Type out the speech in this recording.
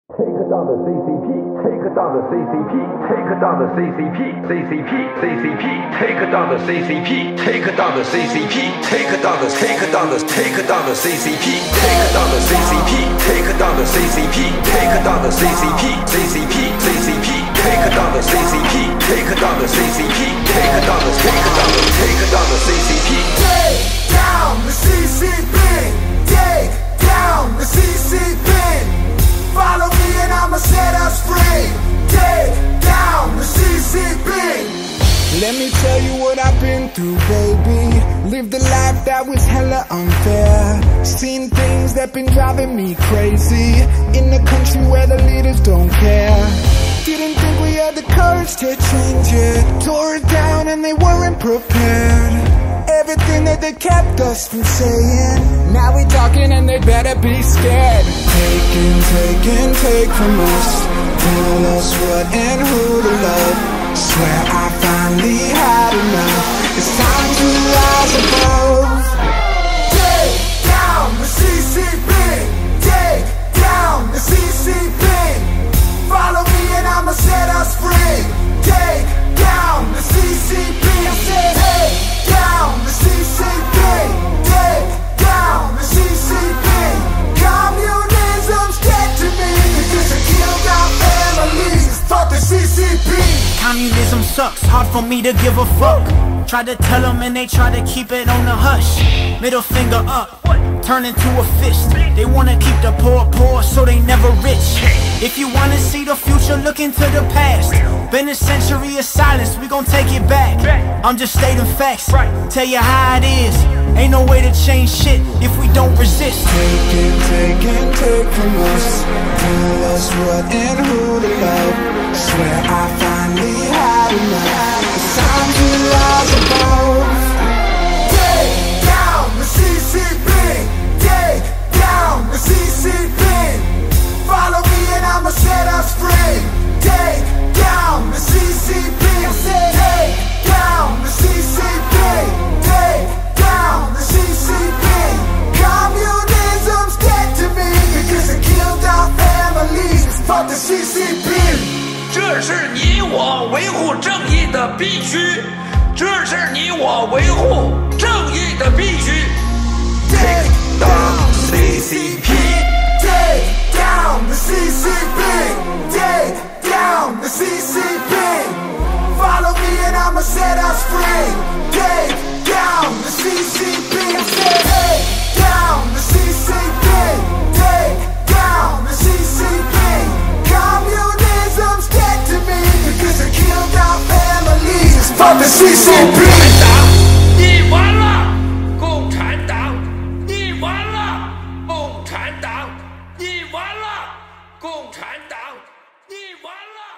Take down the CCP, take down the CCP, take down the CCP, CCP, CCP, take down the CCP, take down the CCP, take down the CCP, take down the CCP, take down the CCP, take down the CCP, take down the CCP, CCP, CCP, take down the CCP, take down the CCP, take down the CCP. Take down the CCP, take down the CCP. Follow me and I'ma set us free. Take down the CCP. Let me tell you what I've been through, baby. Lived a life that was hella unfair. Seen things that been driving me crazy. In a country where the leaders don't care. Didn't think we had the courage to change it. Tore it down and they weren't prepared. Everything that they kept us from saying, now we talking and they better be scared. Take from us. Tell us what and who to love. Swear I finally had enough. It's time to rise above. Take down the CCP. Take down the CCP. Follow me and I'ma set us free. Take down the CCP. I said, take down the CCP. Take down the CCP. Communism's dead to me because it killed our families. Fuck the CCP. Communism sucks, hard for me to give a fuck. Try to tell them and they try to keep it on the hush. Middle finger up, turn into a fist. They wanna keep the poor so they never rich. If you wanna see the future, look into the past. Been a century of silence, we gon' take it back. I'm just stating facts, tell you how it is. Ain't no way to change shit if we don't resist. Take from us. Tell us what and who to love. Swear I finally had enough. It's time to rise above. Take down the CCP. Take down the CCP. Follow me and I'ma set us free. Take down the CCP. I said, take down the CCP. Take down the CCP. Communism's dead to me because it killed our families. Fuck the CCP. 这是你我维护正义的必须，这是你我维护正义的必须。 Take down the CCP. Take down the CCP. Take down the CCP. Follow me and I'ma set us free. Take down the CCP. I said, take down the CCP. Take down the CCP. Communism's dead to me because it killed our families. Fuck the CCP. 你完了，共产党！你完了，共产党！你完了，共产党！你完了。